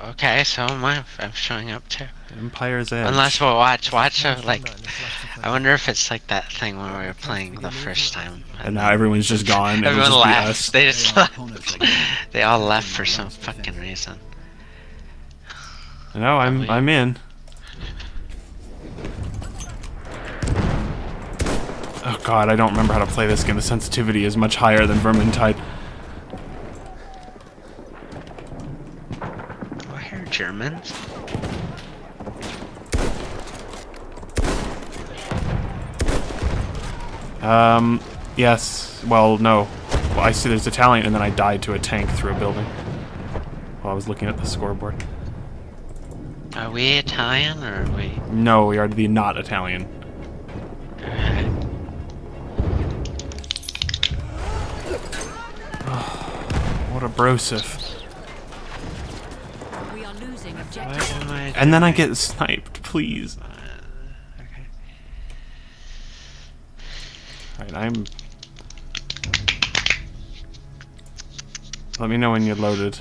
Okay, so am I. I'm showing up too. Empire's Edge. Unless we'll watch like, I wonder if it's like that thing when we were playing the first time. And now everyone's just gone. Everyone It'll just left. be us. They just left. They all left for some fucking reason. No, I'm in. Oh god, I don't remember how to play this game. The sensitivity is much higher than Vermintide. Oh, I hear Germans. Yes. Well, no. Well, I see there's Italian, and then I died to a tank through a building while I was looking at the scoreboard. Are we Italian, or are we... No, we are the not Italian. What a brosif. We are losing objective. And then I get sniped, please. Okay. Alright, I'm... Let me know when you're loaded.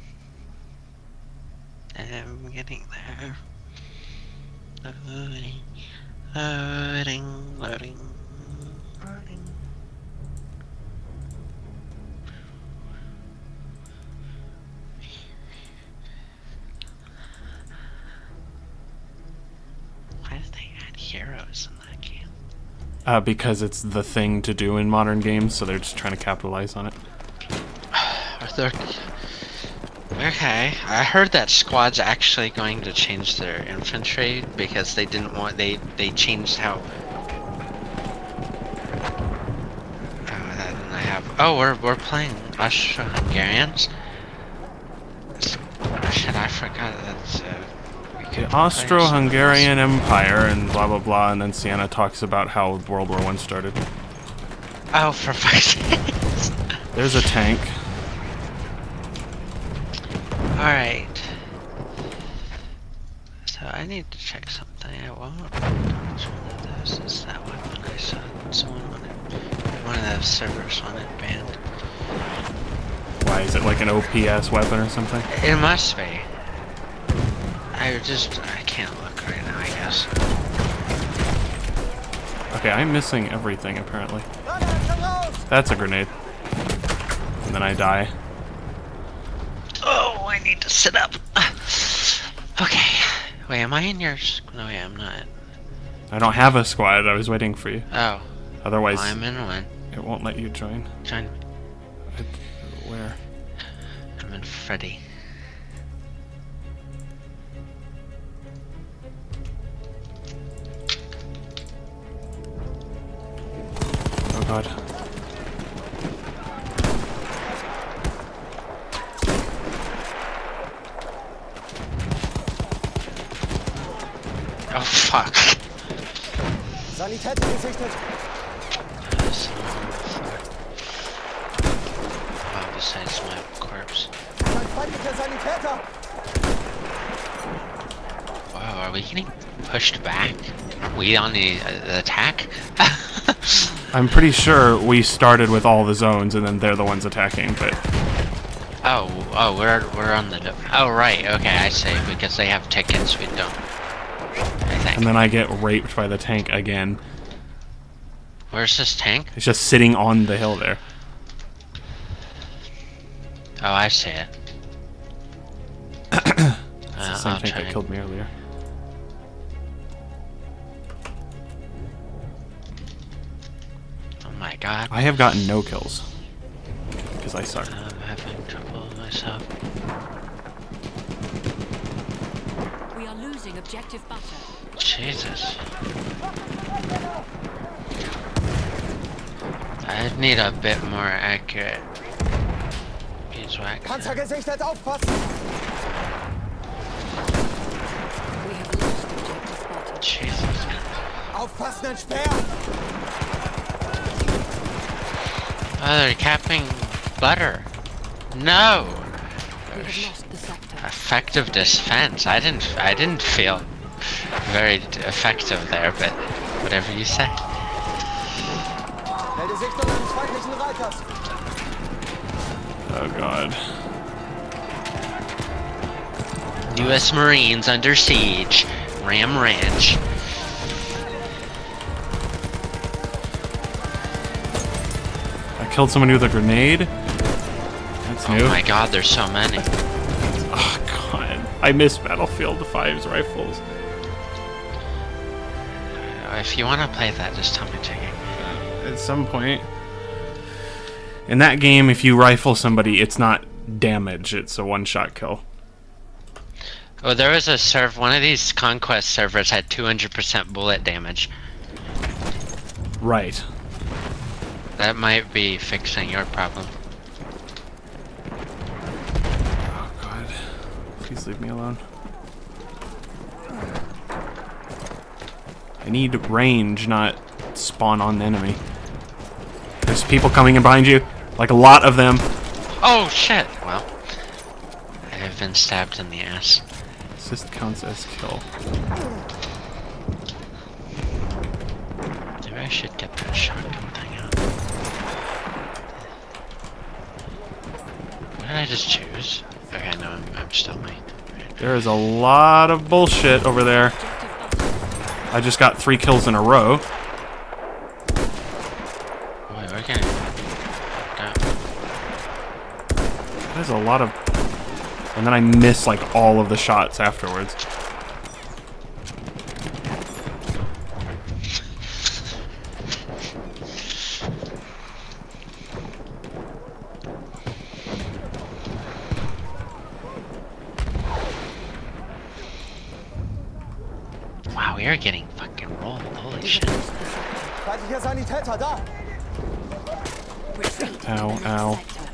I'm getting there. Loading. Loading. Loading. Loading. Why did they add heroes in that game? Because it's the thing to do in modern games, so they're just trying to capitalize on it. Okay, I heard that squad's actually going to change their infantry because they didn't want they changed how. Then I have. Oh, we're playing Austro-Hungarians. Shit, I forgot that. The Austro-Hungarian Empire and blah blah blah, and then Sienna talks about how World War I started. Oh, for fuck's sake! There's a tank. Alright. So I need to check something. Which one of those is that weapon I saw? Someone wanted. One of those servers wanted banned. Why, is it like an OPS weapon or something? It must be. I can't look right now, I guess. Okay, I'm missing everything apparently. That's a grenade. And then I die. Oh, I need to sit up. Okay. Wait, am I in yours? No, yeah, I'm not. I don't have a squad, I was waiting for you. Oh. Otherwise, Well, I'm in one. it won't let you join. Join me. Where? I'm in Freddy. Oh god. Oh, fuck. Sanitäter gesichtet. Oh, besides my corpse. Ein feindlicher Sanitäter. Wow, are we getting pushed back? Are we on the attack? I'm pretty sure we started with all the zones and then they're the ones attacking, but... Oh, we're on the... Oh, right, okay, I see. Because they have tickets, we don't. I think. And then I get raped by the tank again. Where's this tank? It's just sitting on the hill there. Oh, I see it. It's the same tank that killed me earlier. Oh my god. I have gotten no kills. Because I suck. I'm having trouble with myself. We are losing objective butter. Jesus. I need a bit more accurate beeswax. Panzer gesichtet, aufpassen. We have lost objective butter. Jesus. Aufpassen, ein Speer. Oh, they're capping butter. No. We have lost the sector. Effective defense. I didn't feel very effective there, but whatever you say. Melde Sichtung eines feindlichen Reiters. Oh god. U.S. Marines under siege. Ram Ranch. I killed somebody with a grenade. That's new. Oh my god, there's so many. Oh god. I miss Battlefield 5's rifles. If you want to play that, just tell me to take it. At some point. In that game, if you rifle somebody, it's not damage, it's a one-shot kill. Oh, there was a one of these Conquest servers had 200% bullet damage. Right. That might be fixing your problem. Oh god. Please leave me alone. I need range, not spawn on the enemy. There's people coming in behind you. Like a lot of them. Oh shit! Well, I have been stabbed in the ass. Assist counts as kill. Maybe I should get that shotgun thing out. What did I just choose? Okay, no, I'm still me. There is a lot of bullshit over there. I just got 3 kills in a row. Wait, we're getting... There's a lot of... And then I miss, like, all of the shots afterwards. Wow, we are getting fucking rolled. Holy shit. Feindlicher Sanitäter, da! Ow, ow.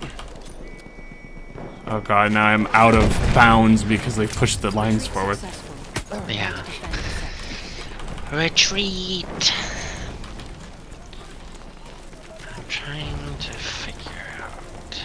Oh god, now I'm out of bounds because they pushed the lines forward. Yeah. Retreat! I'm trying to figure out...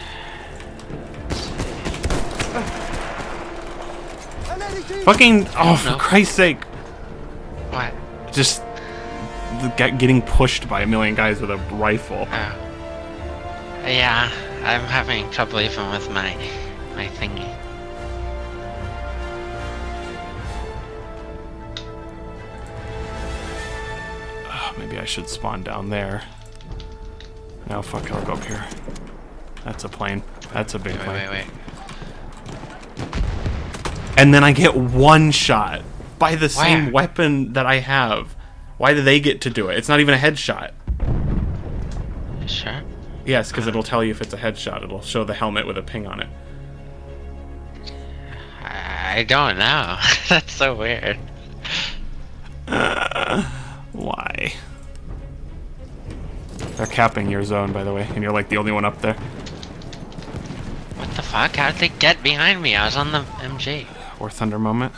Fucking... Oh, for Christ's sake. What? Just... getting pushed by a million guys with a rifle. Oh. Yeah, I'm having trouble even with my thingy. Maybe I should spawn down there. No, fuck it, I'll go up here. That's a plane. That's a big plane. Wait. And then I get one shot by the same Where? weapon that I have. Why do they get to do it? It's not even a headshot. You sure? Yes, because it'll tell you if it's a headshot. It'll show the helmet with a ping on it. I don't know. That's so weird. Why? They're capping your zone, by the way, and you're like the only one up there. What the fuck? How did they get behind me? I was on the MG. Or Thunder Moment.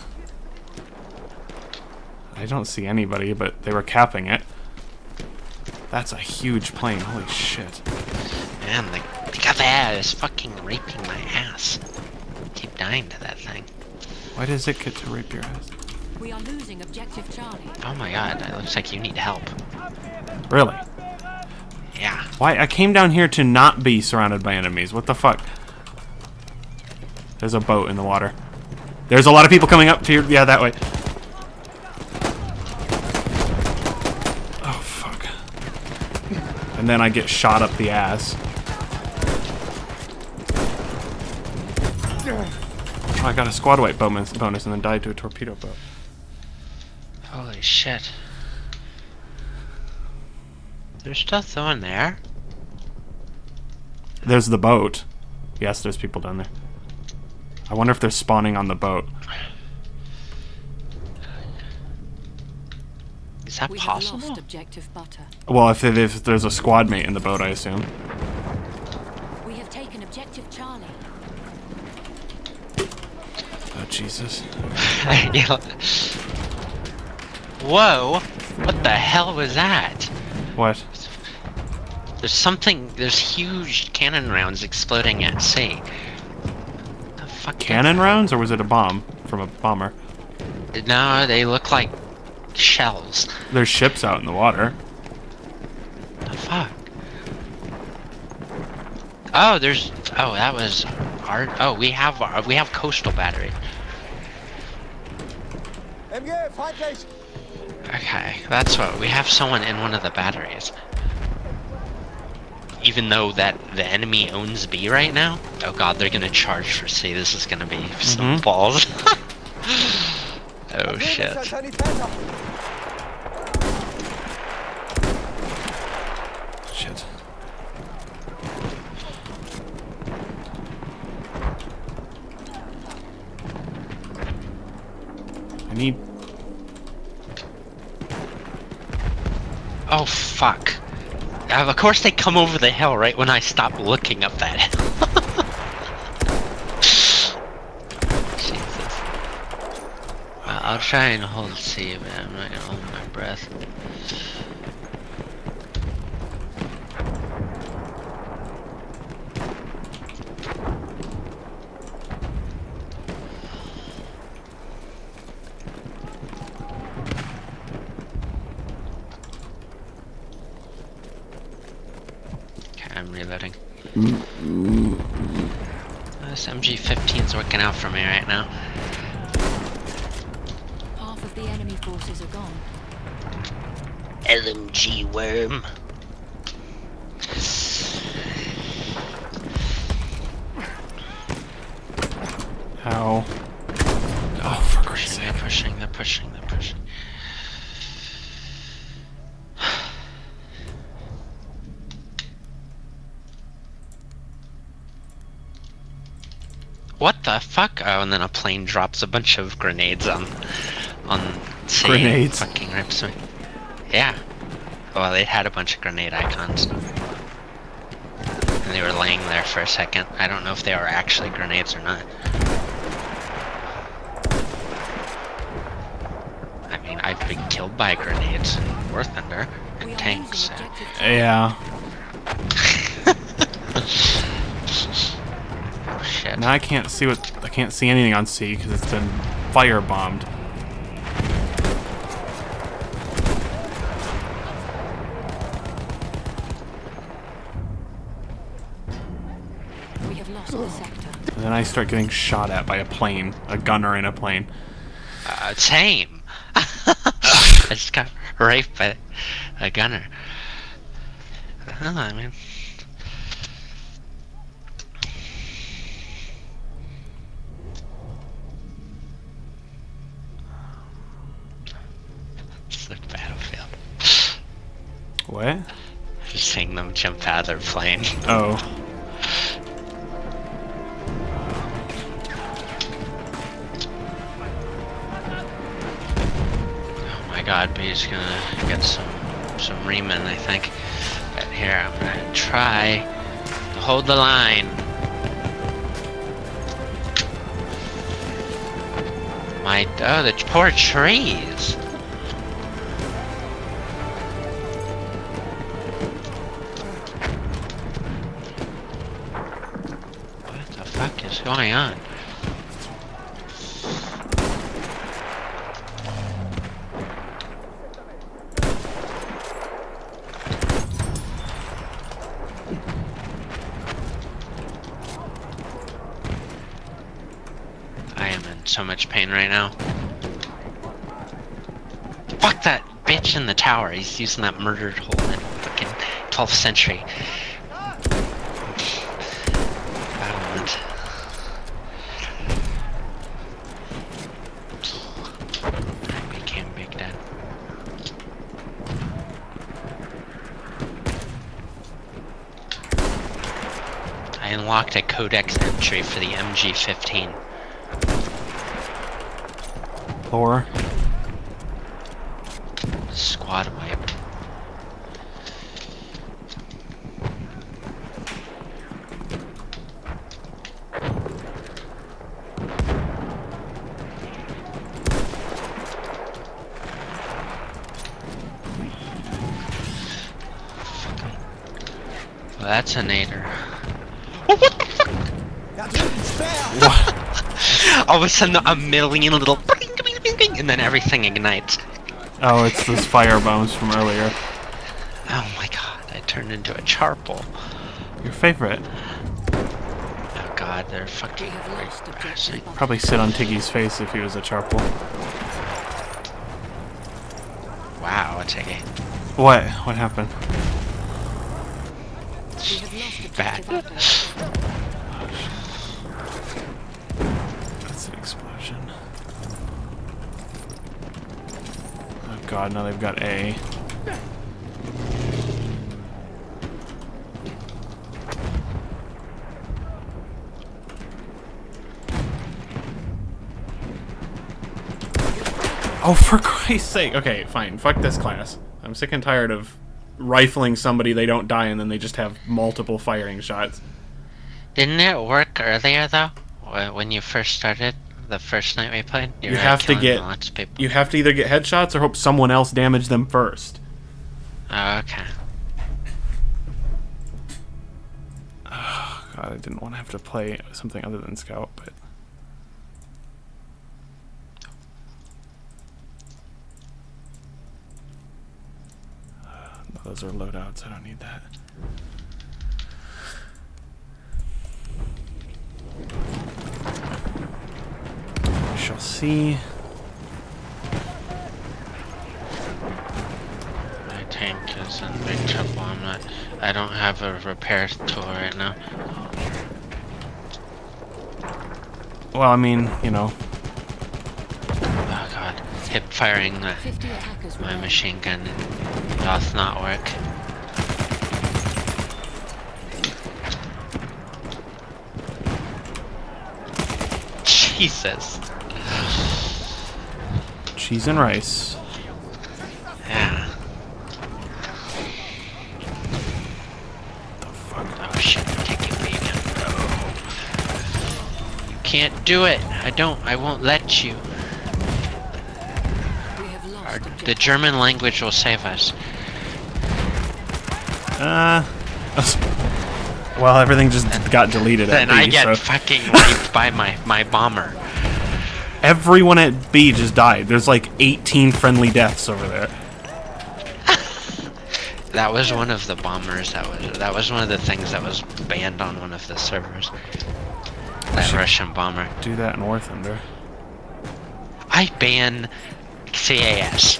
I don't see anybody, but they were capping it. That's a huge plane. Holy shit. Man, the guy is fucking raping my ass. I keep dying to that thing. Why does it get to rape your ass? We are losing objective Charlie. Oh my god, it looks like you need help. Really? Yeah. Why? I came down here to not be surrounded by enemies. What the fuck? There's a boat in the water. There's a lot of people coming up to your... Yeah, that way. Oh, fuck. And then I get shot up the ass. Oh, I got a squad wipe bonus and then died to a torpedo boat. Holy shit. There's still someone there? There's the boat. Yes, there's people down there. I wonder if they're spawning on the boat. Is that We possible? have lost objective butter. Well, if there's a squad mate in the boat, I assume. We have taken objective Charlie. Oh, Jesus. Whoa! What the hell was that? What? There's huge cannon rounds exploding at sea. The fuck? Cannon rounds, or was it a bomb from a bomber? No, they look like shells. There's ships out in the water. The fuck? Oh, that was our. Oh, we have coastal battery. MG, feindlich! Okay, that's what we have. Someone in one of the batteries. Even though that the enemy owns B right now. Oh god, they're gonna charge for C. This is gonna be some balls. Oh shit. Shit. I need... Oh fuck. Of course they come over the hill right when I stop looking up that hill. Jesus. Well, I'll try and hold C, but I'm not gonna hold my breath. I'm reloading. This MG-15's working out for me right now. Half of the enemy forces are gone. LMG worm. How? Oh, for Christ's sake. They're pushing, they're pushing, they're pushing. What the fuck? Oh, and then a plane drops a bunch of grenades on C. Grenades? Fucking rips me. Yeah. Well, they had a bunch of grenade icons. And they were laying there for a second. I don't know if they were actually grenades or not. I mean, I've been killed by grenades in War Thunder and tanks. So. Yeah. Shit. Now I can't see anything on C because it's been firebombed. We have lost the sector. And then I start getting shot at by a plane, a gunner in a plane. Same. I just got raped by a gunner. Oh, I mean. It's the battlefield. What? Just seeing them jump out of their plane. Oh. Oh my god, B's gonna get some Riemann, I think. But here, I'm gonna try to hold the line. Oh, the poor trees. What the fuck is going on? I am in so much pain right now. Fuck that bitch in the tower. He's using that murdered hole in fucking 12th century. Battlement. I became Big Dad. I unlocked a codex entry for the MG-15. Or Squad wipe. Well, that's a nader. Oh, what the fuck? what? All of a sudden, a million little and then everything ignites. Oh, it's those fire bombs from earlier. Oh my god, I turned into a charpal. Your favorite. Oh god, they're fucking We have lost objective. Probably sit on Tiggy's face if he was a charpal. Tiggy. What? What happened? We have lost Bad. objective Alpha. That's an explosion. Oh god, now they've got A. Oh, for Christ's sake. Okay, fine. Fuck this class. I'm sick and tired of rifling somebody, they don't die, and then they just have multiple firing shots. Didn't it work earlier though? When you first started, the first night we played? You have to get... lots of people. You have to either get headshots or hope someone else damage them first. Oh, okay. Oh, God, I didn't want to have to play something other than Scout, but... Those are loadouts, I don't need that. We shall see. My tank is in big trouble. I don't have a repair tool right now. Well, I mean, you know. Oh god. Hip firing 50 attackers my remain. machine gun doth not work. Jesus. Cheese and rice. Yeah. The fuck? Oh shit, take it away again. No. You can't do it. I won't let you. We have lost objective. The German language will save us. Well, everything just got deleted at Then B, I get so fucking raped by my bomber. everyone at B just died. There's like 18 friendly deaths over there. That was one of the bombers. That was one of the things that was banned on one of the servers. That Russian bomber. Do that in War Thunder. I ban CAS.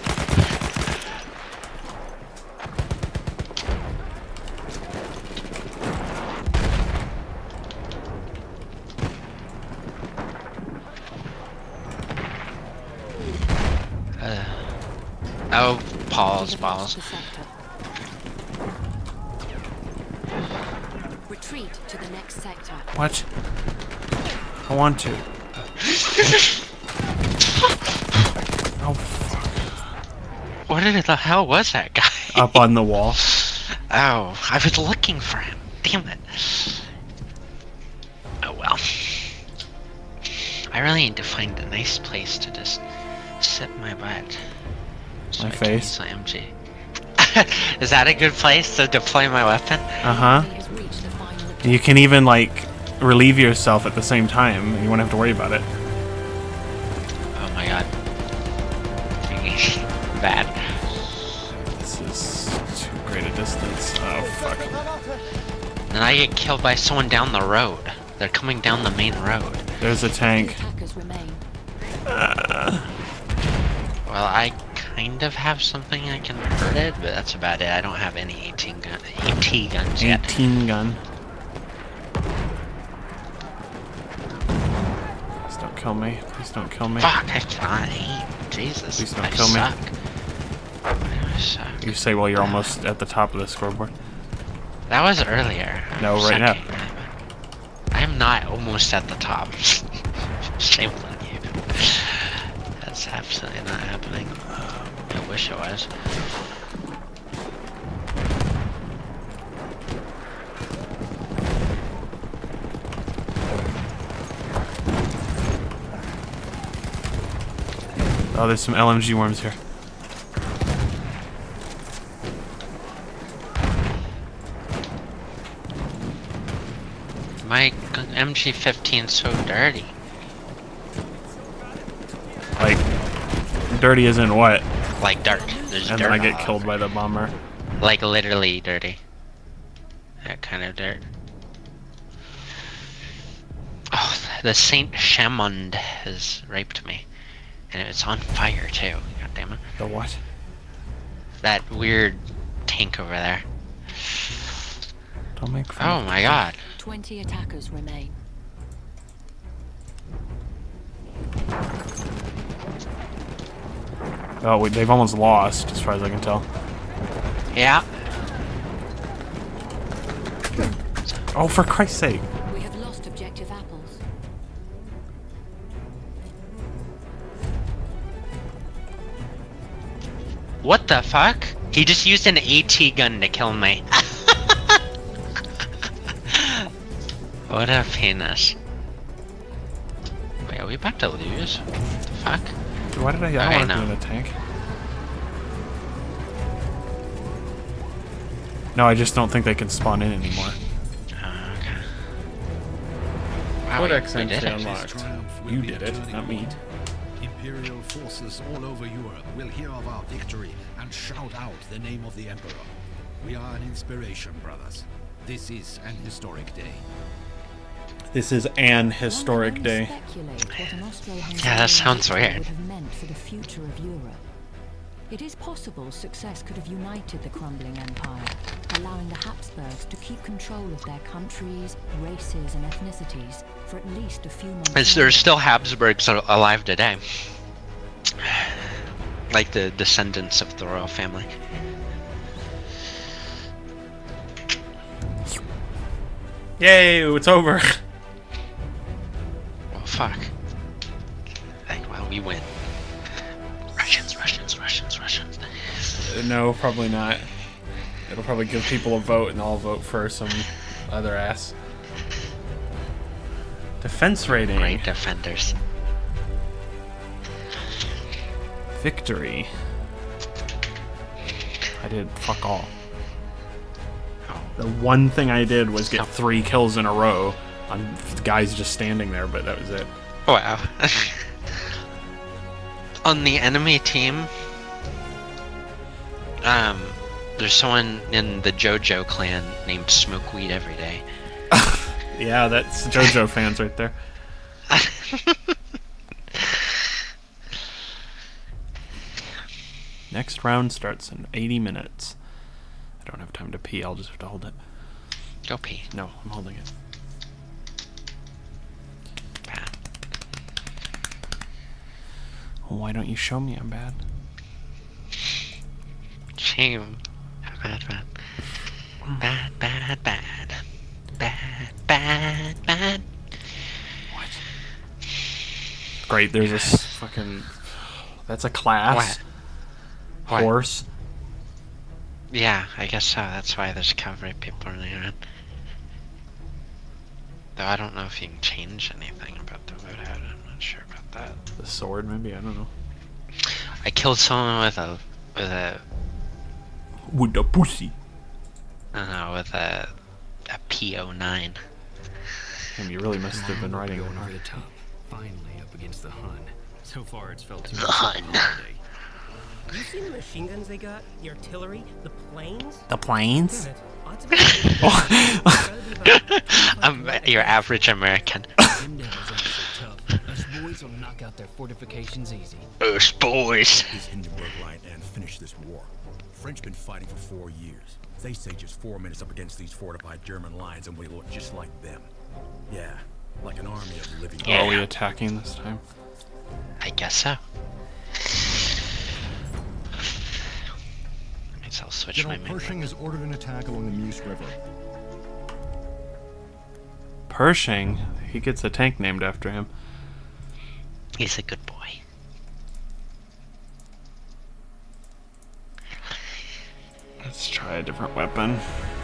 Oh, balls. The sector. Retreat to the next sector. What? I want to. Oh, fuck. What the hell was that guy? Up on the wall. Oh, I was looking for him. Damn it. Oh well. I really need to find a nice place to just sit my butt. So My I can face. use my MG. Is that a good place to deploy my weapon? Uh-huh. He has reached the final objective. You can even, like, relieve yourself at the same time. You won't have to worry about it. Oh my god. Bad. This is too great a distance. Oh, fuck. And I get killed by someone down the road. They're coming down the main road. There's a tank. Attackers remain. Well, I kind of have something I can hurt it, but that's about it. I don't have any 18 AT guns yet. 18 gun. Please don't kill me. Please don't kill me. Fuck, I can't aim. Jesus, Please don't I kill me. suck. I suck. You say while you're almost at the top of the scoreboard. That was earlier. No, right now. I'm not almost at the top. Shame on you. That's absolutely not happening. I wish it was. Oh, there's some LMG worms here. My MG-15's so dirty. Like, dirty as in what? Like dirt. There's And dirt then I all get killed over. by the bomber. Like literally dirty. That kind of dirt. Oh, the Saint Chamond has raped me. And it's on fire too. God damn it. The what? that weird tank over there. Don't make fun. Oh my god. 20 attackers remain. Oh, wait, they've almost lost, as far as I can tell. Yeah. Oh, for Christ's sake. We have lost objective apples. What the fuck? He just used an AT gun to kill me. What a penis. Wait, are we about to lose? What the fuck? Why did I Okay, want to no. be in a tank? No, I just don't think they can spawn in anymore. Oh, okay. Wow, Codex we did entry it. unlocked. You did it, not me. Imperial forces all over Europe will hear of our victory and shout out the name of the Emperor. We are an inspiration, brothers. This is an historic day. This is an historic day. Yeah, that sounds weird. Would have meant for the future of Europe. It is possible success could have united the crumbling empire, allowing the Habsburgs to keep control of their countries, races, and ethnicities for at least a few months. There's still Habsburgs alive today. Like the descendants of the royal family. Yay, it's over. Well, fuck. Like, well, we win. Russians, Russians, Russians, Russians. No, probably not. It'll probably give people a vote and I'll vote for some other ass. Defense rating. Great defenders. Victory. I did fuck all. The one thing I did was get 3 kills in a row on guys just standing there, but that was it. Wow. On the enemy team, there's someone in the JoJo clan named Smoke Weed Every Day. Yeah, that's JoJo fans right there. Next round starts in 80 minutes. I don't have time to pee, I'll just have to hold it. Go pee. No, I'm holding it. Bad. Well, why don't you show me I'm bad? Shame. Bad, bad. Bad, bad, bad. Bad, bad, bad. What? Great, there's this fucking... That's a class. What? Horse. Yeah, I guess so. That's why there's cavalry people running around. Though I don't know if you can change anything about the loadout. I'm not sure about that. The sword, maybe? I don't know. I killed someone with a With the pussy. I don't know, with a P09. Damn, you really must have been Now riding we're it going over hard. the top. Finally up against the Hun. So far it's felt too The much like Hun. a holiday. You seen the machine guns they got? The artillery? The planes? The planes? Damn it. Ought to be gotta be about Your average American. Them devils aren't so tough. Us boys will knock out their fortifications easy. Us boys. This Hindenburg line and finish this war. French been fighting for 4 years. They say just 4 minutes up against these fortified German lines and we look just like them. Yeah, like an army of living. Yeah. Are we attacking this time? I guess so. I guess I'll switch General my main Pershing has ordered an attack along the Meuse River. Pershing? He gets a tank named after him. He's a good boy. Let's try a different weapon.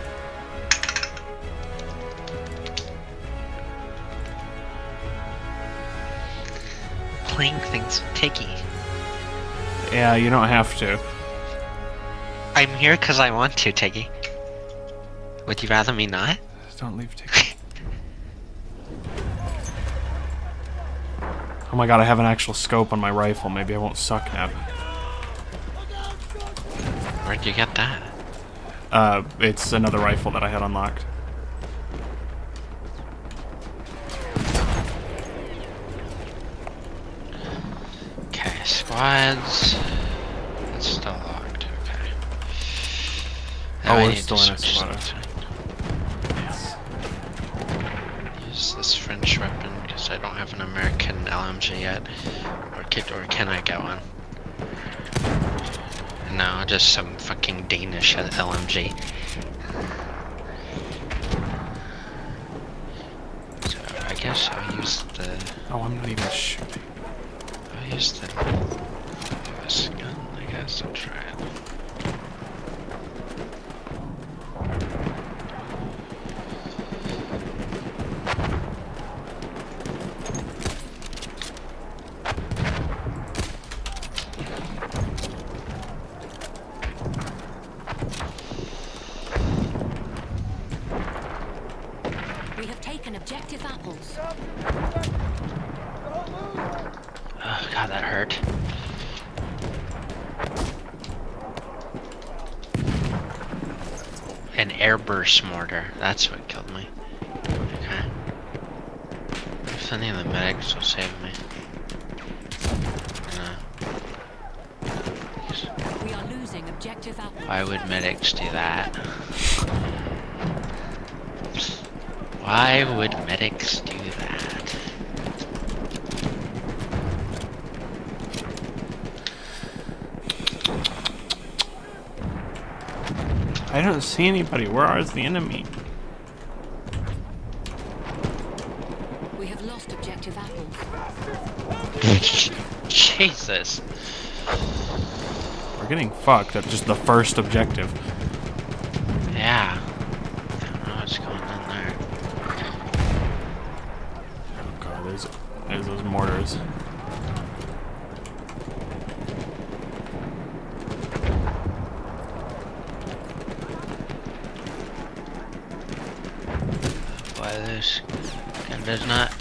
Playing things with Tiggy. Yeah, you don't have to. I'm here because I want to, Tiggy. Would you rather me not? Just don't leave tickets. Oh my god, I have an actual scope on my rifle. Maybe I won't suck now. Where'd you get that? It's another rifle that I had unlocked. Okay, squads. It's still locked, okay. Now Oh, I we're need still to in a switch spot. something. Use this French weapon because I don't have an American LMG yet. Or can I get one? No, just some fucking Danish LMG. So I guess I'll use the... Oh, I'm not even shooting. I'll use the US gun, I guess. I'll try it. We have taken objective apples. Oh god, that hurt. An airburst mortar. That's what killed me. Okay. If any of the medics will save me. We are losing objective apples. Why would medics do that? Why would medics do that? I don't see anybody. Where is the enemy? We have lost objective apples. Jesus. We're getting fucked at just the first objective. Yeah. I don't know what's going on there. Oh god, there's those mortars. Why this gun does not...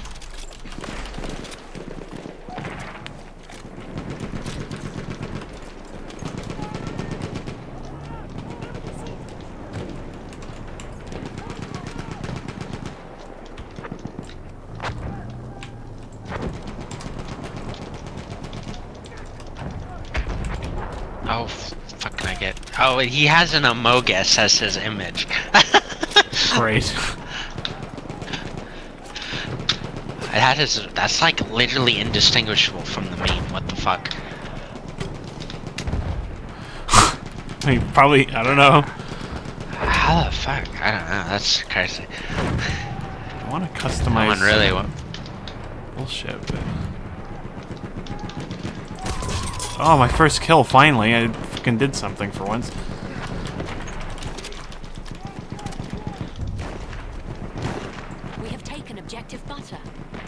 Oh, fuck, can I get... Oh, he has an Amogus as his image. Great. That's like literally indistinguishable from the meme. What the fuck? I mean, probably, I don't know. How the fuck? I don't know. That's crazy. I want to customize. No one really want. Bullshit, but... Oh, my first kill, finally. I fucking did something for once. We have taken objective butter.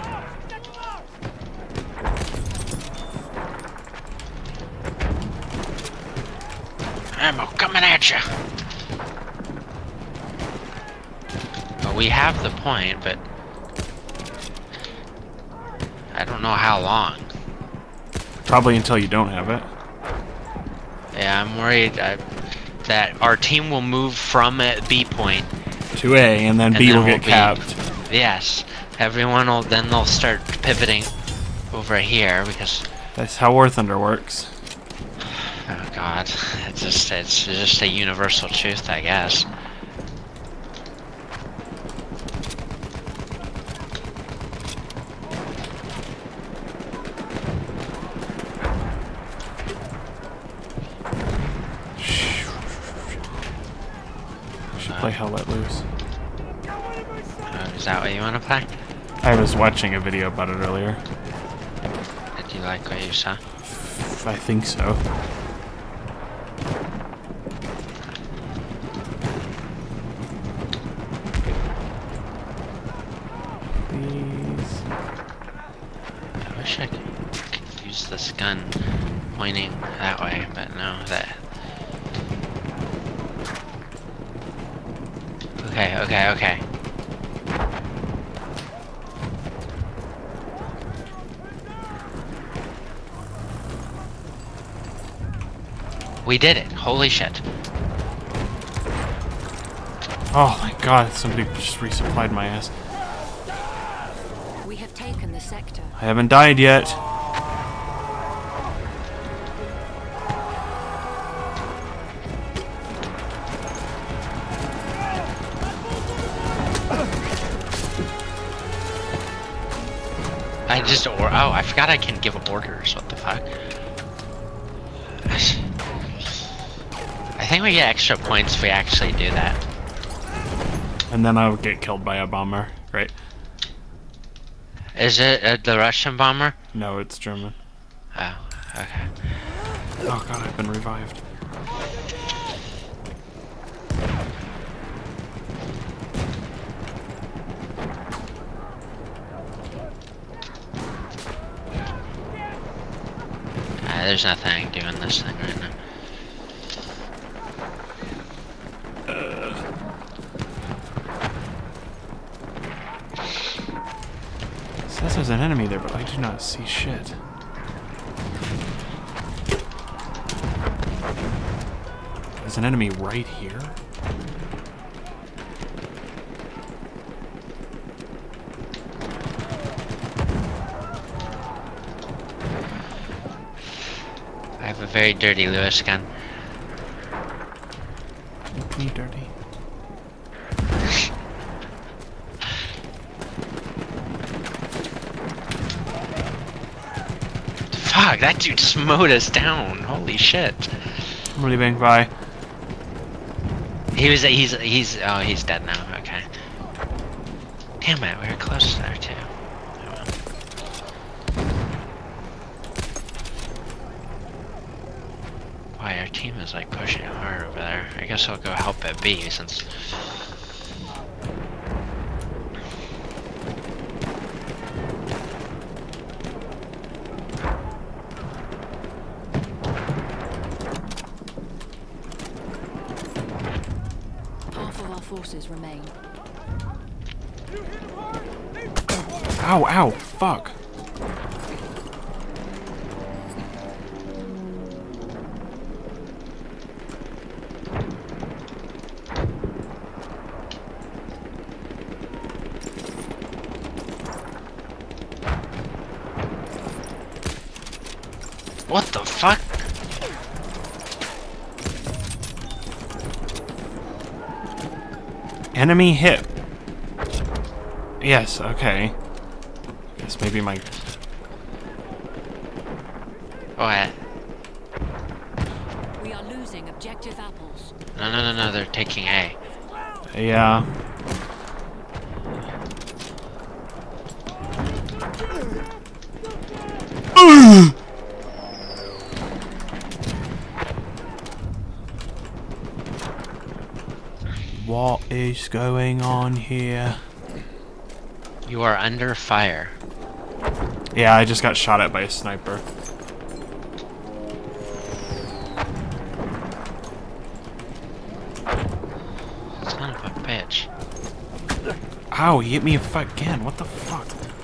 Ammo coming at you. Well, we have the point, but I don't know how long. Probably until you don't have it. Yeah, I'm worried that our team will move from B point To A, and then B then will we'll get capped. Yes, everyone will. Then they'll start pivoting over here because. That's how War Thunder works. Oh God, it's just a universal truth, I guess. Should play Hell Let Loose. Is that what you want to play? I was watching a video about it earlier. Did you like what you saw? I think so. Please. I wish I could use this gun pointing that way, but no, that. Okay. We did it. Holy shit. Oh my god, somebody just resupplied my ass. We have taken the sector. I haven't died yet. Just oh, I forgot I can give orders. What the fuck? I think we get extra points if we actually do that. And then I'll get killed by a bomber, right? Is it the Russian bomber? No, it's German. Oh, okay. Oh god, I've been revived. There's nothing I can do in this thing right now. It says there's an enemy there, but I do not see shit. There's an enemy right here? I have a very dirty Lewis gun. Make me dirty. Fuck, that dude just mowed us down. Holy shit. I'm leaving, bye. He's dead now, okay. Damn it, we were close there too. Oh, well. Why, our team is like pushing hard over there. I guess I'll go help at B since... Forces remain. Ow, ow, fuck. What the fuck? Enemy hit. Yes, okay. Guess maybe my... What? We are losing objective apples. No, they're taking A. Yeah. What is going on here? You are under fire. Yeah, I just got shot at by a sniper. Son of a bitch. Ow, he hit me again. What the fuck?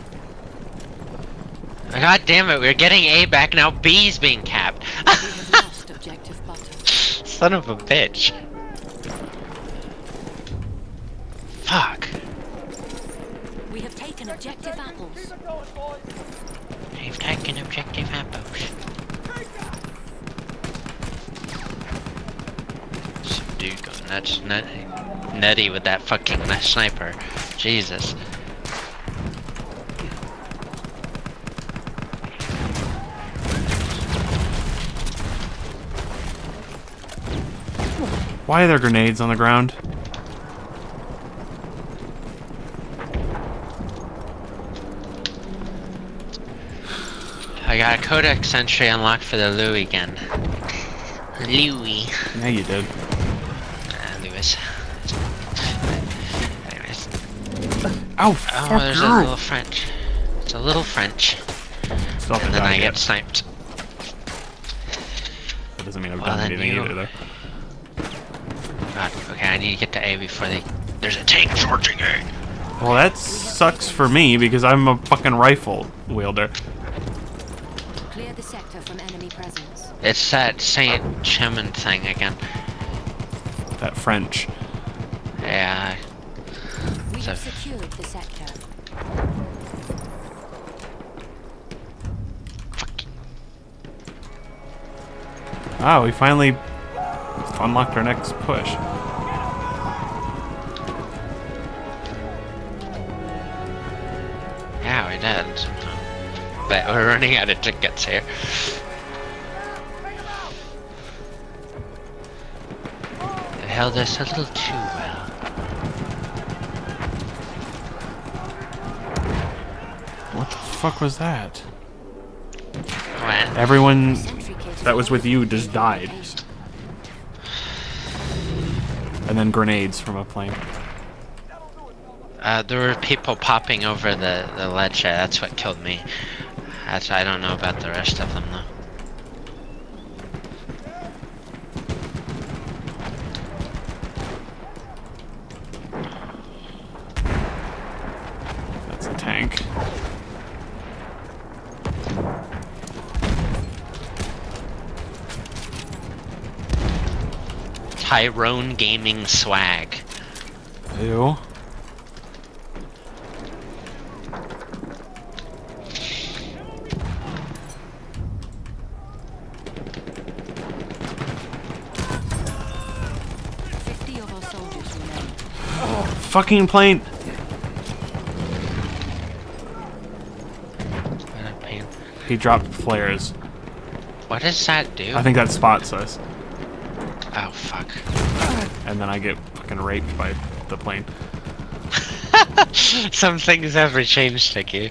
God damn it, we're getting A back now. B's being capped. We have lost objective butter. Son of a bitch. Fuck. We have taken objective apples. They've taken objective apples. Some dude going nuts, nutty with that fucking sniper. Jesus. Why are there grenades on the ground? I got a codex entry unlocked for the Louis gun. Louis. Yeah, you did. Lewis. Anyways. Ow, Oh, fuck there's you. a little French. It's a little French. Still And then I get yet. sniped. That doesn't mean I've Well, done then anything you- either, though. God, okay, I need to get to A before they... There's a tank charging A! Well, that sucks for me because I'm a fucking rifle wielder. Clear the sector from enemy presence. It's that Saint Chimon thing again. That French. Yeah. We So- have secured the sector. Ah, we finally unlocked our next push. Yeah, we did sometime. But we're running out of tickets here. They held us a little too well. What the fuck was that? When? Everyone that was with you just died. And then grenades from a plane. There were people popping over the ledge there. That's what killed me. I don't know about the rest of them though. That's a tank. Tyrone Gaming swag. Ew. Fucking plane. What a pain. He dropped flares. What does that do? I think that spots us. Oh fuck. And then I get fucking raped by the plane. Some things never change, Sticky.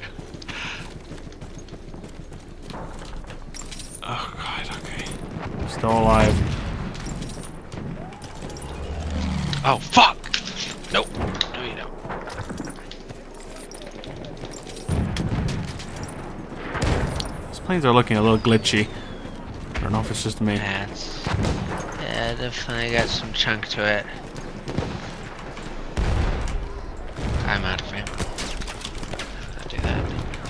Oh god, okay. I'm still alive. Oh fuck! Nope. No you don't. These planes are looking a little glitchy. I don't know if it's just me. Yeah, definitely got some chunk to it. I'm out of ammo. I'll do that.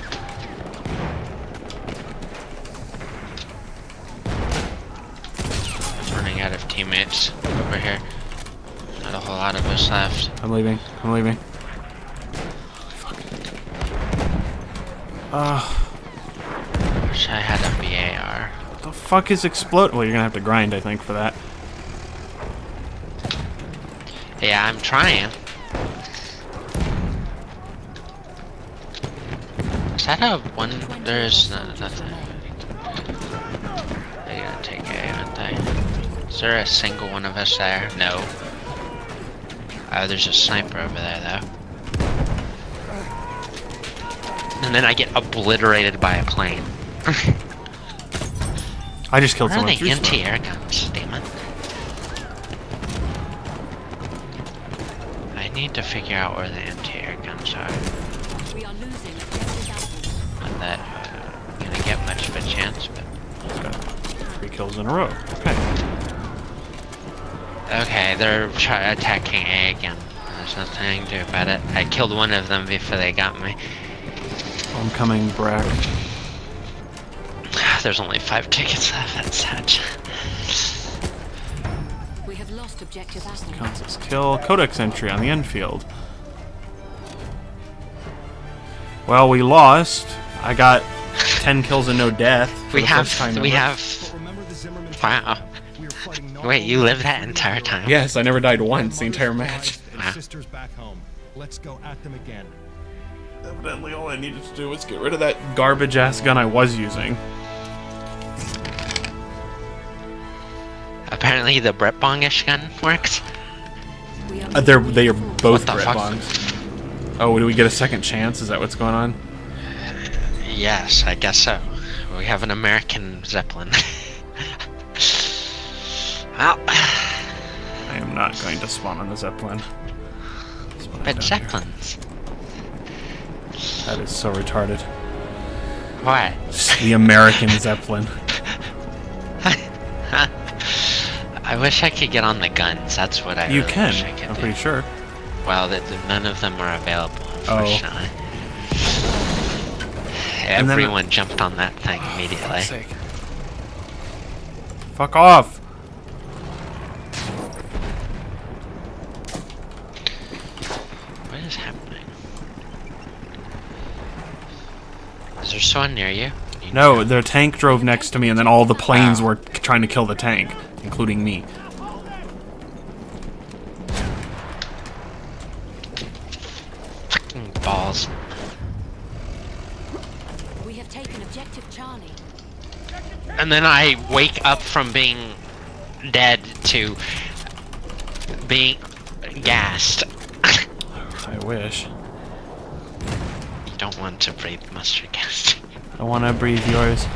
Running out of teammates over here. Not a whole lot of us left. I'm leaving. I'm leaving. Fuck. Wish I had a BAR. What the fuck is explode? Well, you're gonna have to grind, I think, for that. Yeah, I'm trying. Is that a one? There's nothing. They gotta take A, aren't they? Is there a single one of us there? No. Oh, there's a sniper over there, though. And then I get obliterated by a plane. I just killed Where are someone the through smoke. anti-air guns? Damn it. I need to figure out where the anti-air guns are. We are losing objective Alpha. Not that gonna get much of a chance, but... Got 3 kills in a row. Okay. Okay, they're attacking A again. There's nothing I can do about it. I killed one of them before they got me. I'm coming, Brack. There's only 5 tickets left, that's sad. We have lost objective Alpha. Counts as kill. Codex entry on the Enfield. Well, we lost. I got 10 kills and no death. For the first time ever. Wow. Wait, you lived that entire time? Yes, I never died once the entire match. Wow. Sisters back home. Let's go at them again. Evidently, all I needed to do was get rid of that garbage-ass gun I was using. Apparently the Brett Bongish gun works. They are both What the Brett fuck? bombs. Oh, do we get a second chance? Is that what's going on? Yes, I guess so. We have an American Zeppelin. Well, I am not going to spawn on the Zeppelin. That's what I but don't do. Zeppelins. That is so retarded. What? The American Zeppelin. I wish I could get on the guns. That's what I You really can. wish I could I'm do. pretty sure. Well, none of them are available, unfortunately. And then- Everyone jumped on that thing immediately. Fuck off! What is happening? Is there someone near you? No, the tank drove next to me, and then all the planes were trying to kill the tank, including me. Fucking balls. We have taken taken objective Charlie. And then I wake up from being dead to being gassed. I wish. You don't want to breathe mustard gas. I want to breathe yours.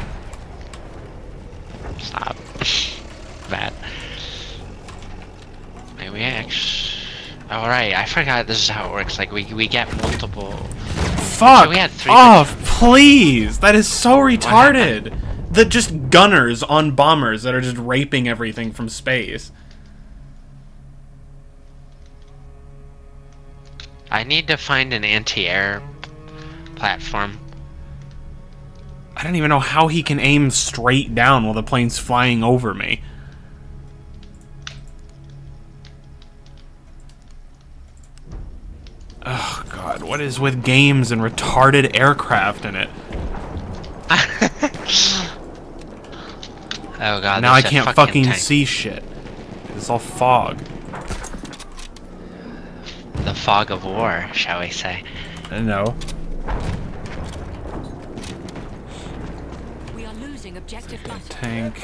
Stop. Bad. Maybe actually. Alright, I forgot this is how it works. Like, we get multiple. Fuck So we had 3 off, please! That is so retarded! The just gunners on bombers that are just raping everything from space. I need to find an anti-air platform. I don't even know how he can aim straight down while the plane's flying over me. Oh god, what is with games and retarded aircraft in it? Oh god, Now I there's a can't fucking tank. see shit. It's all fog. The fog of war, shall we say. No. We are losing objective butter. Tank.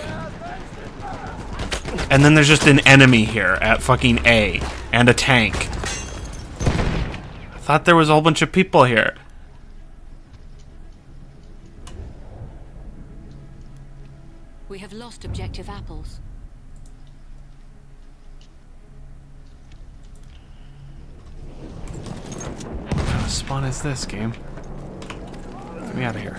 And then there's just an enemy here at fucking A. And a tank. I thought there was a whole bunch of people here. We have lost objective apples. What kind of spawn is this, game? Get me out of here.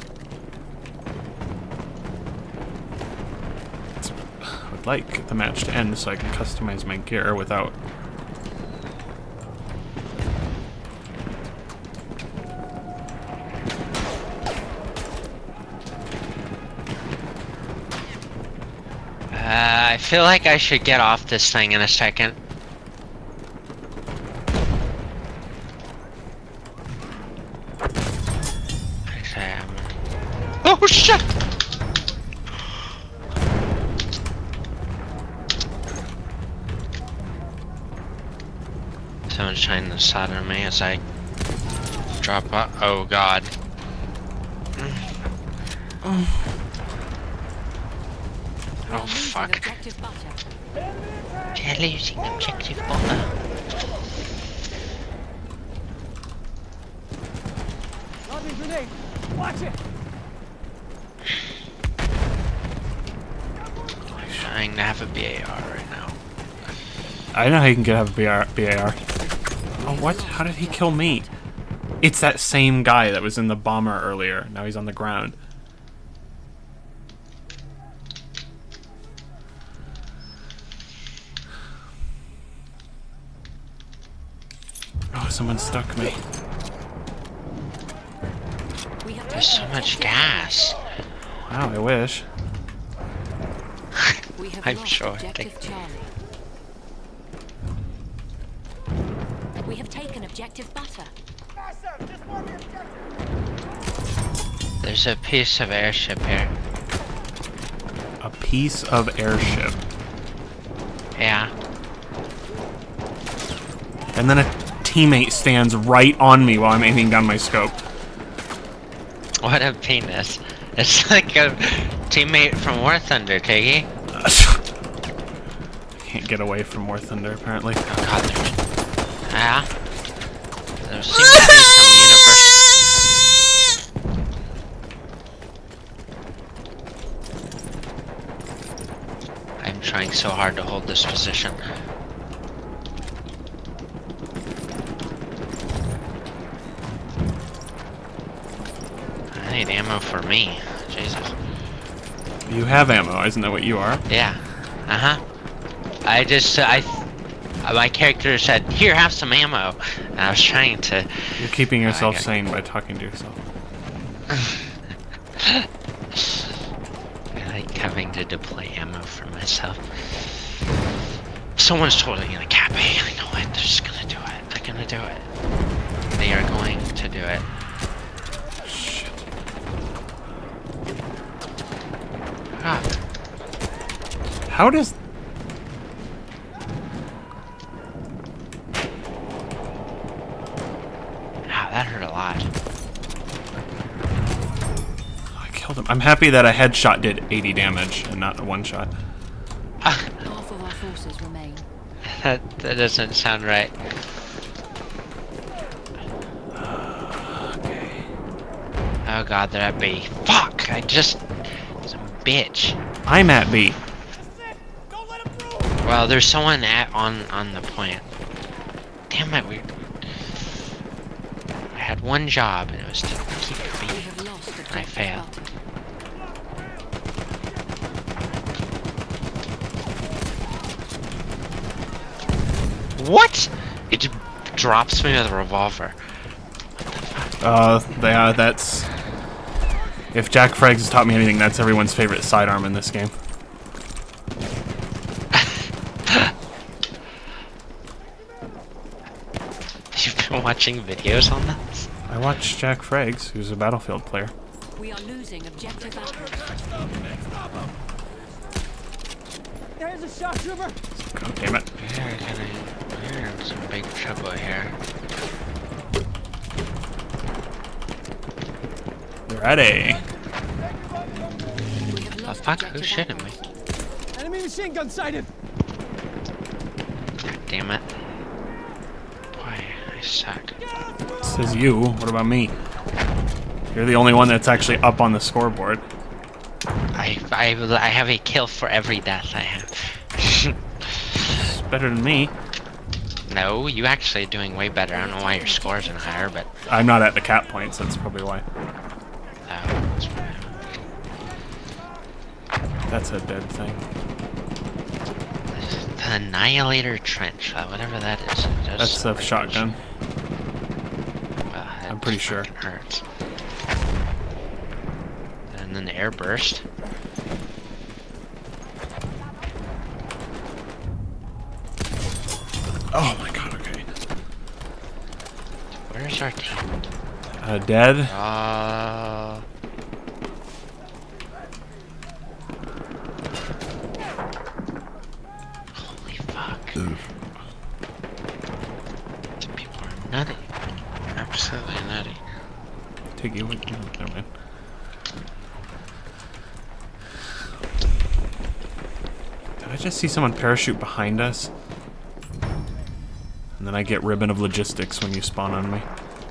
I would like the match to end so I can customize my gear without... I feel like I should get off this thing in a second. Oh shit! Someone's trying to solder me as I drop up. Oh god. Oh fuck. Objective butter. They're losing objective butter. Lobbing grenade. Watch it. I'm trying to have a BAR right now. I know how you can have a BAR. Oh, what? How did he kill me? It's that same guy that was in the bomber earlier. Now he's on the ground. Oh, someone stuck me. We have There's so much gas. Wow, I wish. We have I'm lost sure. objective Charlie. We have taken objective butter. There's a piece of airship here. A piece of airship. Yeah. And then a teammate stands right on me while I'm aiming down my scope. What a penis. It's like a teammate from War Thunder, Tiggy. Can't get away from War Thunder, apparently. Oh god, yeah. There seems to be some universal... I'm trying so hard to hold this position. I need ammo for me. Jesus. You have ammo, isn't that what you are? Yeah. Uh-huh. My character said, "Here, have some ammo." And I was trying to... You're keeping yourself sane by talking to yourself. I like having to deploy ammo for myself. Someone's totally gonna cap me. I know it. They're just gonna do it. They're gonna do it. They are going to do it. Shit. Ah. How does... Wow, that hurt a lot. killed him. I'm happy that a headshot did 80 damage and not a one-shot. Half of our forces remain. That doesn't sound right. Okay. Oh god, they're at B. Fuck! I just... Some bitch. I'm at B. Well, there's someone on the plant. Damn it, I had one job, and it was to keep We B. have lost objective I failed. butter. What? It just drops me with a revolver. That's... If Jack Freggs has taught me anything, that's everyone's favorite sidearm in this game. You've been watching videos on this? I watched Jack Freggs, who's a Battlefield player. We are losing objective apples. There's a shock trooper. God damn it. We're in some big trouble here. Ready. We have Oh lost fuck, objective who's shooting me? apples. Enemy machine gun sighted. God damn it. Boy, I suck. Says you. What about me? You're the only one that's actually up on the scoreboard. I have a kill for every death I have. It's better than me. No, you actually are doing way better. I don't know why your score isn't higher, but... I'm not at the cap points, that's probably why. that's right. That's a dead thing. The Annihilator Trench, whatever that is. It does That's a shotgun. Well, I'm pretty sure. Hurts. And then the air burst. Oh my god, okay. Where's our team? Dead? Holy fuck. These people are nutty. Absolutely nutty. Take you with you. Never mind. Did I just see someone parachute behind us? And then I get ribbon of logistics when you spawn on me.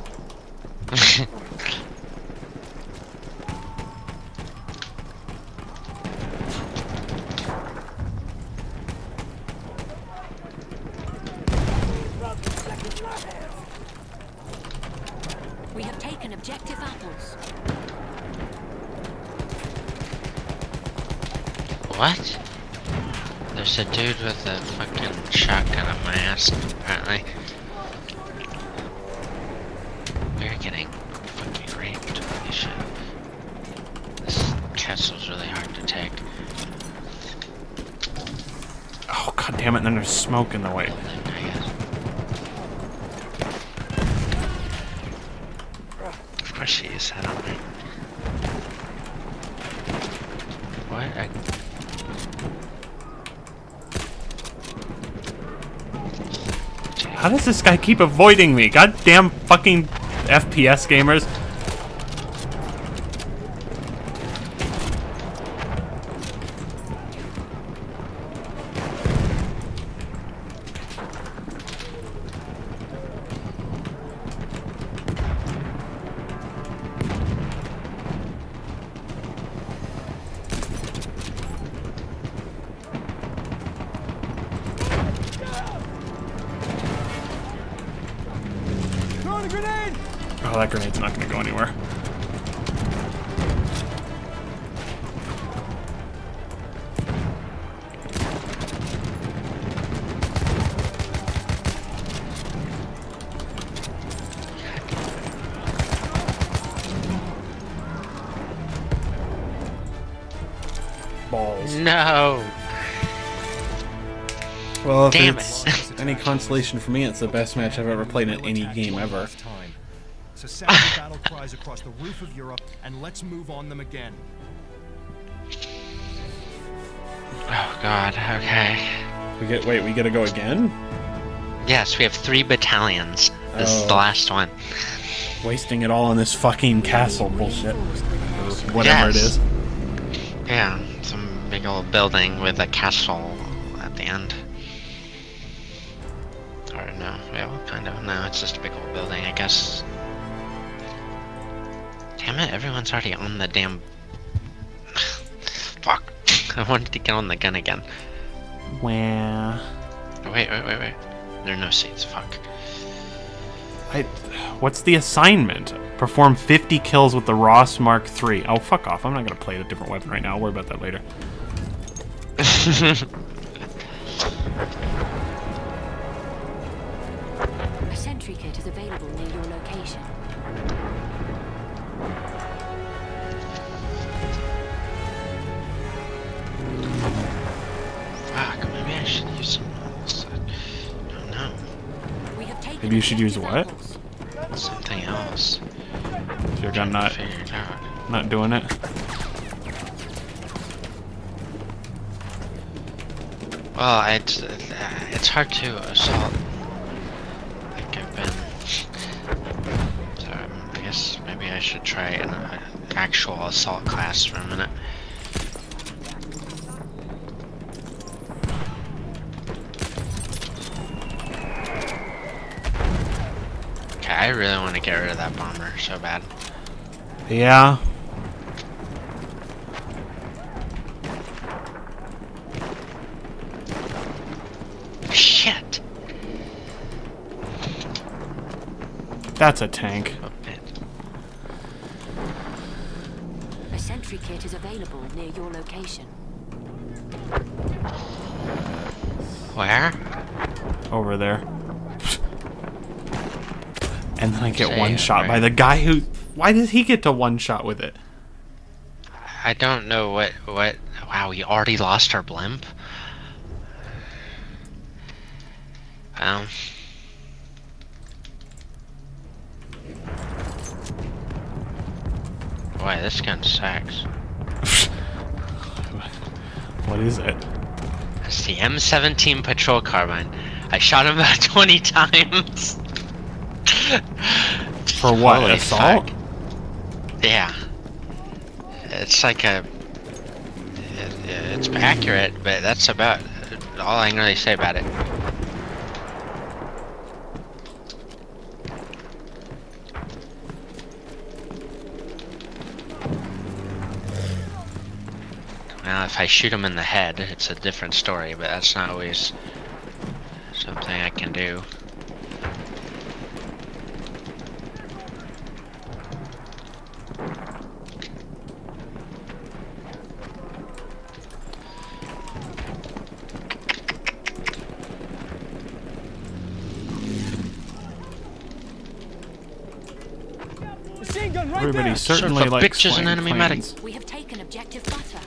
We have taken objective apples. What? There's a dude with a fucking shotgun on my ass, apparently. We're getting fucking raped. Holy shit. This castle's really hard to take. Oh god damn it, and then there's smoke in the way. I guess. Of course she used that on me. What? How does this guy keep avoiding me? Goddamn fucking FPS gamers. Throwing a grenade. Oh, that grenade's not gonna go anywhere. Balls. No! Well, if Damn it's any consolation for me, it's the best match I've ever played in any game ever. So sound the battle cries across the roof of Europe, and let's move on them again. Oh god, okay. We gotta go again? Yes, we have 3 battalions. This is the Oh. last one. Wasting it all on this fucking castle bullshit. Reinforced with an airship. whatever it Yes. is. Yeah, some big old building with a castle at the end. Or no, yeah, well, kind of. No, it's just a big old building, I guess. Damn it, everyone's already on the damn... Fuck. I wanted to get on the gun again. Well, Wait. There are no seats, fuck. what's the assignment? Perform 50 kills with the Ross Mark III. Oh, fuck off. I'm not going to play a different weapon right now. I'll worry about that later. A sentry kit is available near your location. Fuck, maybe I should use something else. I don't know. We have taken Maybe you should use what? samples. Something else. Is your gun not Figured out. doing it? Well, it's hard to assault. Like I've been. So I guess maybe I should try an actual assault class for a minute. Okay, I really want to get rid of that bomber so bad. Yeah. Shit! That's a tank. A bit. A sentry kit is available near your location. Where? Over there. And then I get Say, one shot by right. the guy who... Why does he get to one shot with it? I don't know what... Wow, we already lost our blimp? Well... Boy, this gun sucks. What is it? It's the M17 patrol carbine. I shot him about 20 times. For what? Holy Assault? fuck. Yeah. It's like a... It's accurate, but that's about all I can really say about it. Well, if I shoot him in the head, it's a different story, but that's not always something I can do. Machine gun right Everybody there. certainly Son of a likes bitch is an flying enemy planes. We have taken objective butter.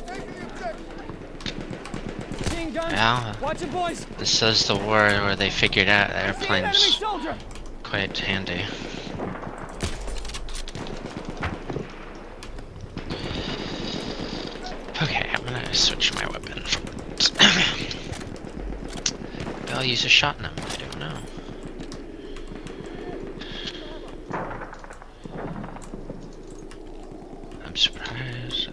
Machine gun. Yeah. Watch it, boys. This is the war where they figured out that See an enemy airplanes soldier. quite handy. Okay, I'm gonna switch my weapon. Maybe I'll use a shotgun. I don't know. I'm surprised.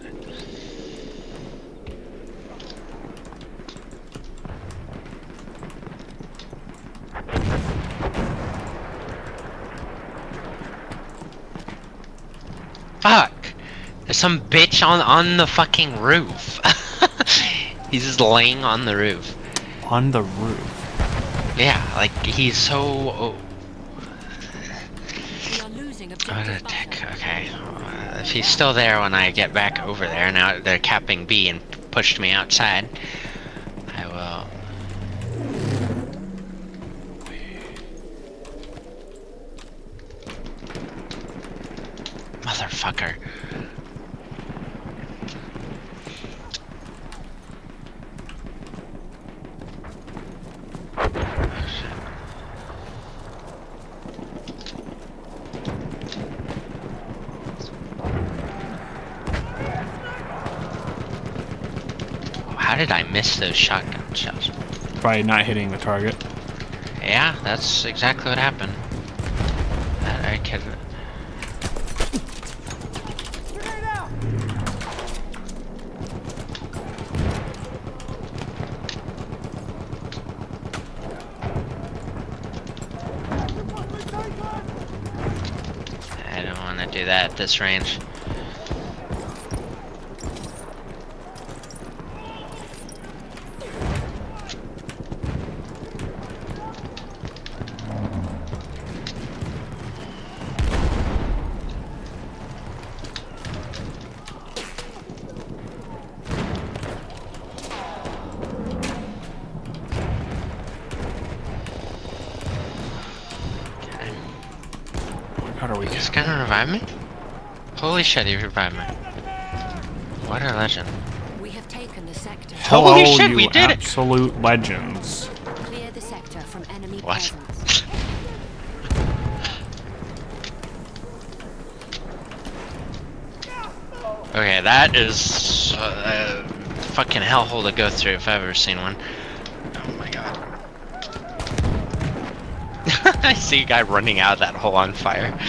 Fuck! There's some bitch on the fucking roof. He's just laying on the roof. On the roof. Yeah, like he's so. We are losing What objective a dick. butter. Okay. If he's still there when I get back over there, now they're capping B and pushed me outside, I will. Motherfucker. How did I miss those shotgun shells? By not hitting the target. Yeah, that's exactly what happened. I could. Grenade out. that at this range. How do we He's gonna revive me? Holy shit, he revived me. What a legend. We have taken the sector. Holy Hello, shit, you we did it! absolute legends. Clear the sector from enemy What? presence. Okay, that is fucking hellhole to go through if I've ever seen one. Oh my god. I see a guy running out of that hole on fire.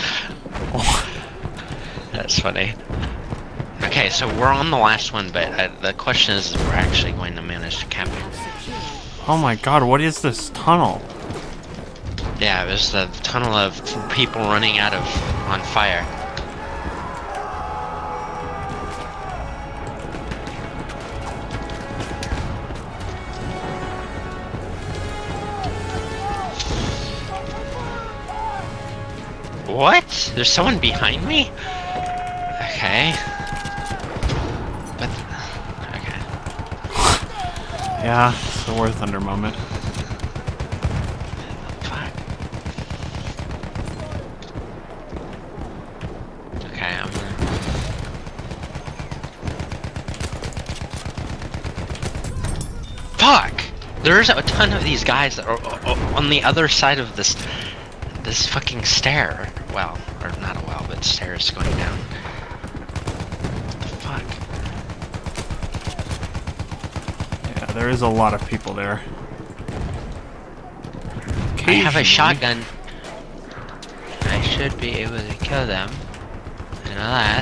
That's funny. Okay, so we're on the last one, but the question is if we're actually going to manage to cap it. Oh my god, what is this tunnel? Yeah, it was the tunnel of people running out of on fire. What? There's someone behind me? Okay. But okay. Yeah, it's the War Thunder moment. Fuck. Okay, I'm gonna... Fuck! There's a ton of these guys that are on the other side of this fucking stair. Well, or not a well, but stairs going down. What the fuck? Yeah, there is a lot of people there. I have a Occasionally- shotgun. I should be able to kill them. I know that.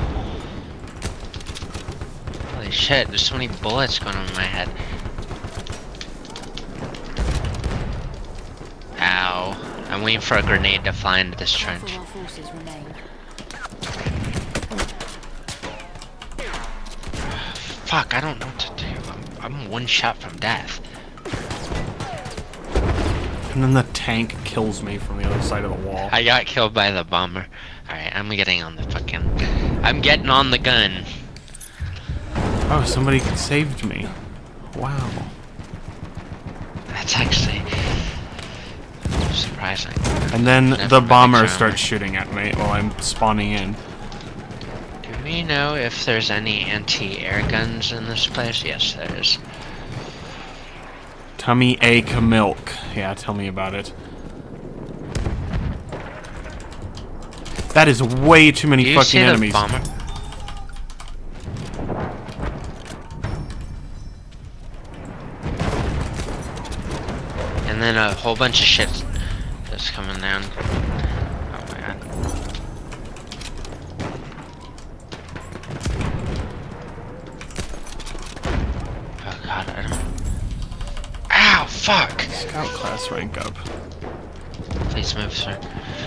Holy shit, there's so many bullets going on in my head. Ow. I'm waiting for a grenade to fly into this Half trench. of our forces remain. Fuck, I don't know what to do. I'm one shot from death. And then the tank kills me from the other side of the wall. I got killed by the bomber. Alright, I'm getting on the fucking... I'm getting on the gun. Oh, somebody saved me. Wow. That's actually... surprising. And then Never the mind, bomber John. starts shooting at me while I'm spawning in. Do we know if there's any anti-air guns in this place? Yes, there is. Tummy ache milk. Yeah, tell me about it. That is way too many Do you fucking see the enemies. bomber? And then a whole bunch of shit that's coming down. Oh my god. Oh god, I don't... Ow, fuck! Scout class rank up. Please move, sir.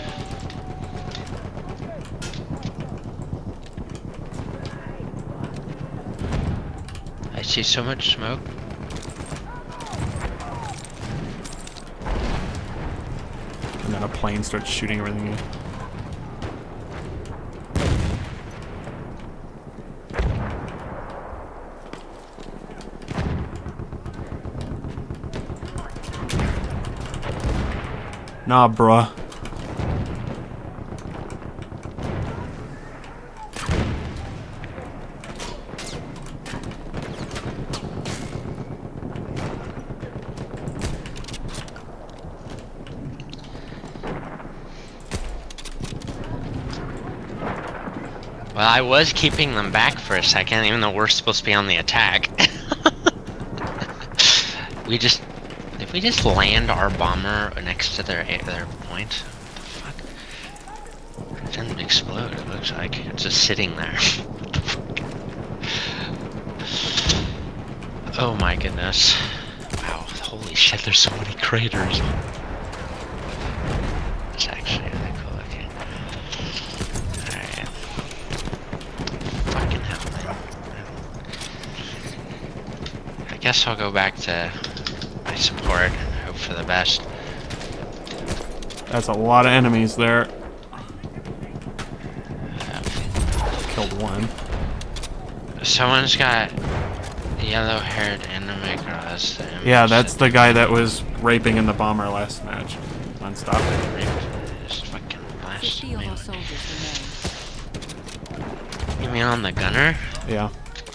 I see so much smoke. And then a plane starts shooting everything in. Nah, bruh. Well, I was keeping them back for a second, even though we're supposed to be on the attack. If we just land our bomber next to their point, what the fuck? It didn't explode, it looks like. It's just sitting there. What the fuck? Oh my goodness. Wow, holy shit, there's so many craters. It's actually really cool looking. Alright. guess I'll go back to my support and hope for the best. That's a lot of enemies there. Killed one. Someone's got yellow-haired anime girls. Yeah, that's the guy that was raping in the bomber last match. Non-stop. Just fucking blast 50 of me. our soldiers remain. You mean on the gunner? Yeah.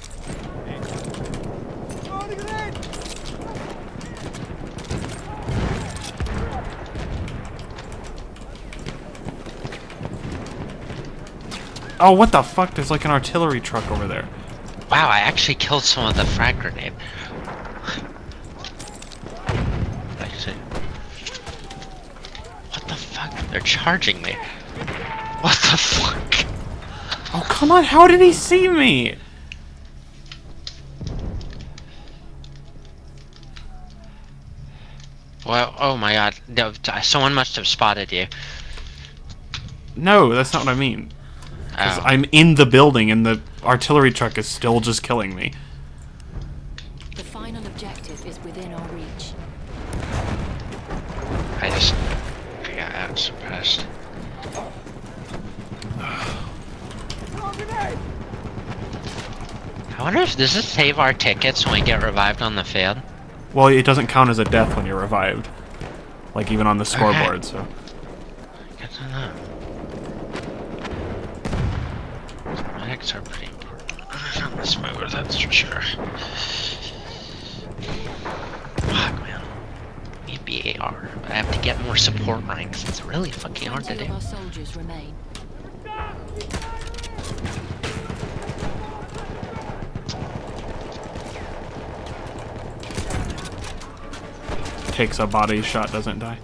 Oh, what the fuck? There's like an artillery truck over there. Wow, I actually killed some of the frag grenade. Actually, what the fuck? They're charging me. What the fuck? Oh, come on. How did he see me? Well, oh my god. No, someone must have spotted you. No, that's not what I mean. 'Cause Oh. I'm in the building and the artillery truck is still just killing me. The final objective is within our reach. I got out suppressed. I wonder if does this save our tickets when we get revived on the field? Well, it doesn't count as a death when you're revived. Like, even on the scoreboard, so... Good to know. Medics are pretty important. On this move, that's for sure. Fuck, man. Need BAR. I have to get more support ranks. It's really fucking hard to 20 do. of our soldiers remain. Takes a body shot, doesn't die.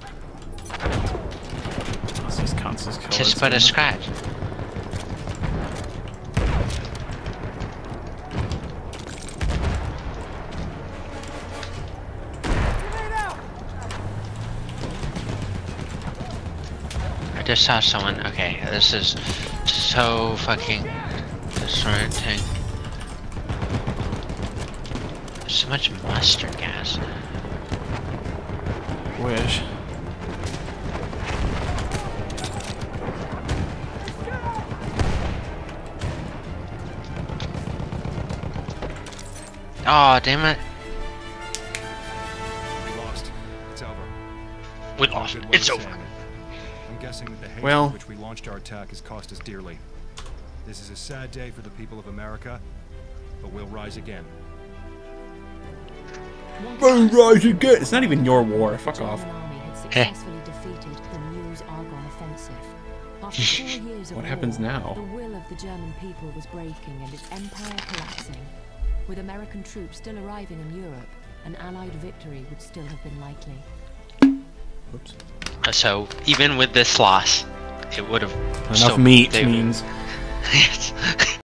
This counts as kill. Just but a scratch. I just saw someone. Okay, this is so fucking disorienting. There's so much mustard gas. Wish. Oh, damn it. We lost. It's over. We Not a lost. good way It's to over. end it. I'm guessing that the hatred Well- with which we launched our attack has cost us dearly. This is a sad day for the people of America, but we'll rise again. It's not even your war. Fuck The off. German army had successfully defeated the Meuse-Argonne offensive. After 4 years of What war, happens now? the will of the German people was breaking and its empire collapsing. With American troops still arriving in Europe, an Allied victory would still have been likely. Oops. So even with this loss, it would have Enough meat they- means... Yes.